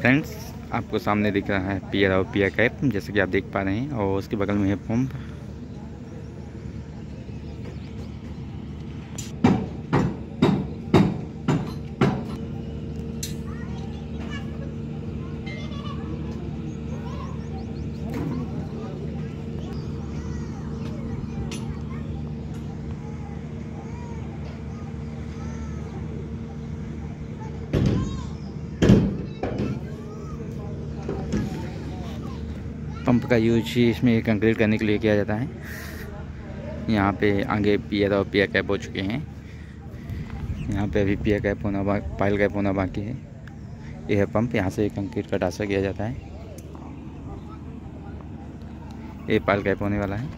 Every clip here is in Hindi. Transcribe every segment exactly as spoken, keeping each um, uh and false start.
फ्रेंड्स, आपको सामने दिख रहा है पिया और पिया कैप, जैसे कि आप देख पा रहे हैं, और उसके बगल में है पंप। पंप का यूज ही इसमें कंक्रीट करने के लिए किया जाता है। यहाँ पे आगे पिया और पिया कैप हो चुके हैं। यहाँ पे अभी पिया कैप होना बा पाइल कैप होना बाकी है। यह है पंप, यहाँ से कंक्रीट का ढांचा किया जाता है। ये पाइल कैप होने वाला है।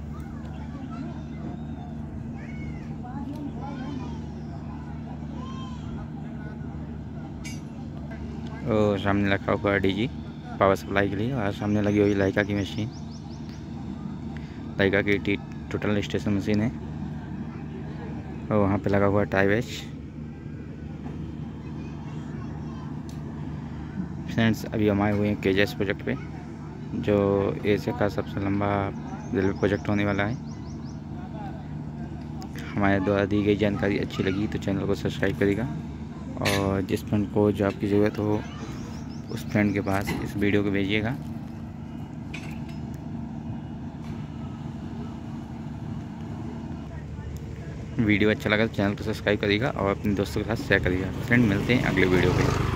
और सामने रखा हुआ है डीजी पावर सप्लाई के लिए, और सामने लगी हुई लाइका की मशीन, लाइका की टी टोटल स्टेशन मशीन है। और वहाँ पे लगा हुआ है टाई वेच। फ्रेंड्स, अभी हम आए हुए हैं केजेस प्रोजेक्ट पे, जो एशिया का सबसे लंबा रेलवे प्रोजेक्ट होने वाला है। हमारे द्वारा दी गई जानकारी अच्छी लगी तो चैनल को सब्सक्राइब करिएगा, और जिस फ्रेंड को जो आपकी ज़रूरत हो उस फ्रेंड के पास इस वीडियो को भेजिएगा। वीडियो अच्छा लगा तो चैनल को सब्सक्राइब करिएगा और अपने दोस्तों के साथ शेयर करिएगा। फ्रेंड, मिलते हैं अगले वीडियो पे।